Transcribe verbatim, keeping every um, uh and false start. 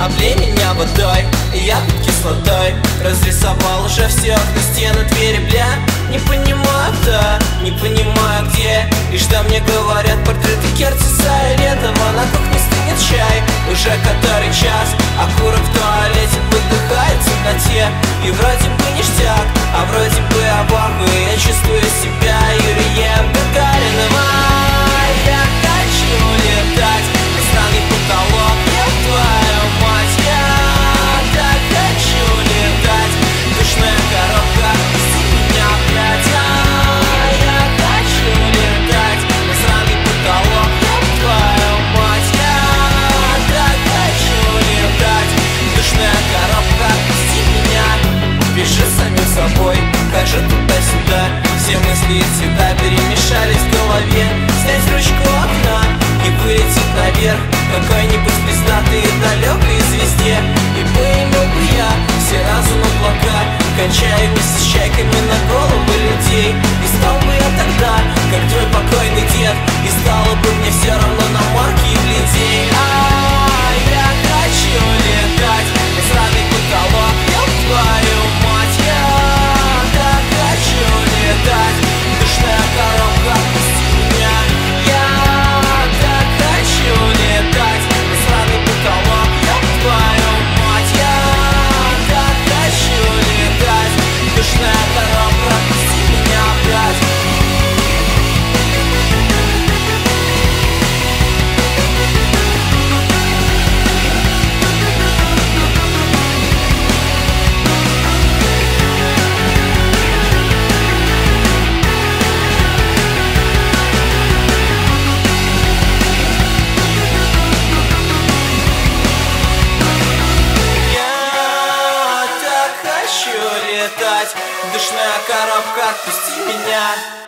облей меня водой, и я под кислотой разрисовал уже все окна, стены, двери, бля. Не понимаю, да, не понимаю, где и что мне говорят портреты Кертиса и Летова. На кухне стынет чай, уже который час, а курок в туалете подыхает в темноте. И вроде бы ништяк, а вроде бы оборвы. Я чувствую себя Юрием Гагариным. А я хочу летать на странный потолок, я твою мать. Я так хочу летать, душная коробка, пусти меня, блядь. А я хочу летать на странный потолок, я твою мать. Я так хочу летать, душная коробка, пусти меня. Пиши самим собой, как же туда-сюда, все мысли и цвета перемешались в голове. Снять ручку окна и вылететь наверх какой-нибудь пиздатой и далекой звезде. И пойму бы я все разум облака, кончая вместе с чайками на головы людей. И стал бы я тогда, как твой покойный дед, и стало бы мне все равно на марки и людей. А я хочу летать на сраный потолок, ёб твою мать. Я так хочу летать, душная коробка, пусти меня. Я так хочу летать на сраный потолок, ёб твою мать. Я так хочу летать, душная коробка, пусти меня, блядь. Душная коробка, отпусти меня.